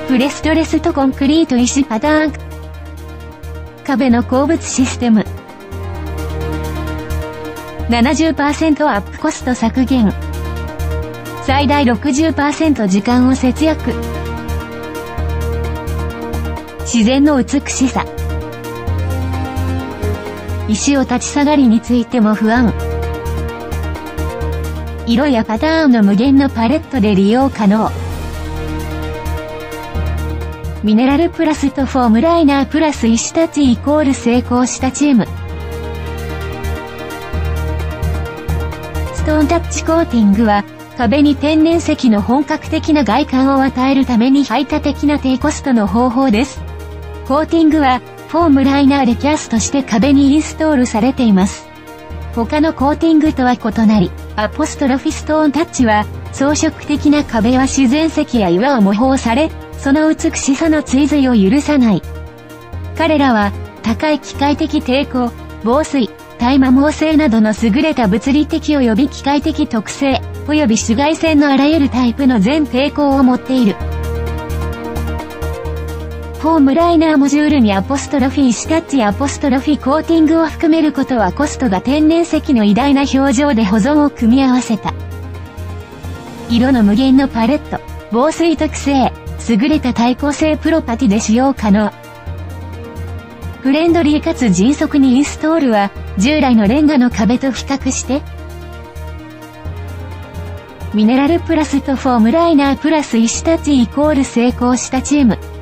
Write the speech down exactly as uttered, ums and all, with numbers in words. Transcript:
プレストレスとコンクリート石パターン。壁の鉱物システム。ななじゅっパーセント アップコスト削減。最大 ろくじゅっパーセント 時間を節約。自然の美しさ。石を立ち下がりについても不安。色やパターンの無限のパレットで利用可能。ミネラルプラスとフォームライナープラス石タッチイコール成功したチーム。ストーンタッチコーティングは、壁に天然石の本格的な外観を与えるために排他的な低コストの方法です。コーティングは、フォームライナーでキャストして壁にインストールされています。他のコーティングとは異なり、アポストロフィストーンタッチは、装飾的な壁は自然石や岩を模倣され、その美しさの追随を許さない。彼らは、高い機械的抵抗、防水、耐摩耗性などの優れた物理的及び機械的特性、及び紫外線のあらゆるタイプの全抵抗を持っている。フォームライナーモジュールにアポストロフィー石タッチやアポストロフィーコーティングを含めることはコストが天然石の偉大な表情で保存を組み合わせた。色の無限のパレット、防水特性、優れた耐候性プロパティで使用可能。フレンドリーかつ迅速にインストールは、従来のレンガの壁と比較して、ミネラルプラスとフォームライナープラス石タッチイコール成功したチーム。